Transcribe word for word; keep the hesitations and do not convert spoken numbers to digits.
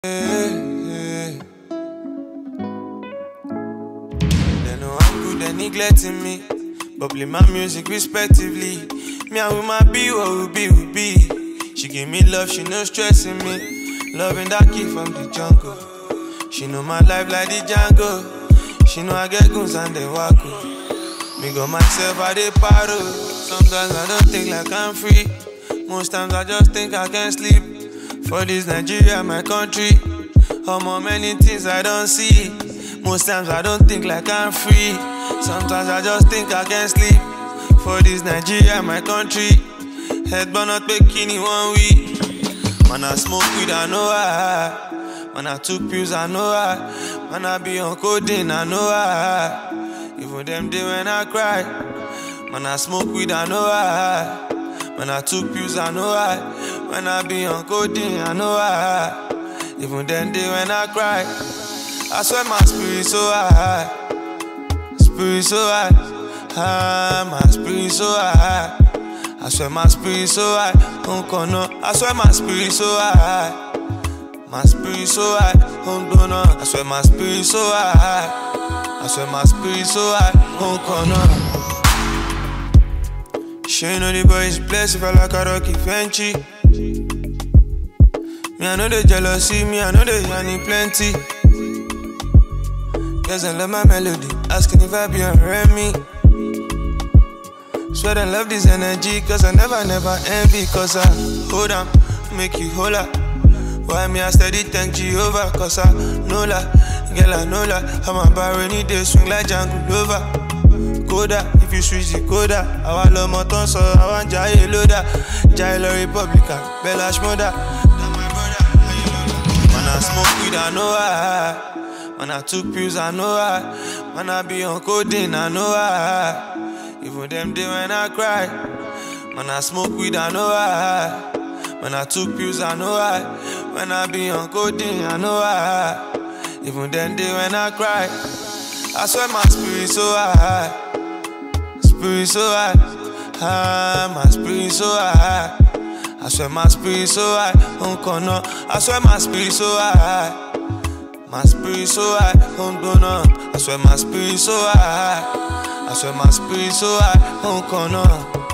They know I'm good, they neglecting me. Bubbling my music respectively. Me and with my B, what will be, will be. She give me love, she no stressing me. Loving that kid from the jungle. She know my life like the Django. She know I get goons and they walk. Me go myself, I dey paro. Sometimes I don't think like I'm free. Most times I just think I can't sleep. For this Nigeria, my country. How many things I don't see. Most times I don't think like I'm free. Sometimes I just think I can't sleep. For this Nigeria, my country. Head burn out bikini one week. Man, I smoke weed, I know I. Man, I took pills, I know I. Man, I be on codeine, I know I. Even them day when I cry. Man, I smoke weed, I know I. Man, I took pills, I know I. When I be on codeine, I know I. Even them day when I cry. I swear my spirit so high. Spirit so high. Ah, my spirit so high. I swear my spirit so high. Oh, no. I swear my spirit so high. My spirit so high. Oh, no. I swear my spirit so high. I swear my spirit so high. Oh, no. She know the boy is blessed if I like a rocky Frenchy. Me, I know they jealousy, me, I know they honey plenty. Cause I love my melody, asking if I be on Remy. Swear I love this energy, cause I never, never envy. Cause I hold on, make you hold up. Why me I steady thank Jehovah? Cause I know la, girl I know la. I'm a bar rainy day, swing like Django Lover. Koda, if you switch the Koda. I want love motor, so I want Jai Loda. Jai La Republican, Bella Shmoda. Man, I smoke weed, I know I. Man, I took pills, I know I. Man, I be on codeine, I know I. Even them day when I cry. Man, I smoke weed, I know I. Man, I took pills, I know I. When I be on codeine, I know I. Even them day when I cry. I swear my spirit so high. Spirit so high. Ah, my spirit so high. I swear my spirit so high. Oh, no. I swear my spirit so high. My spirit so high. Oh, no. I swear my spirit so high. I swear my spirit so high. Oh, no.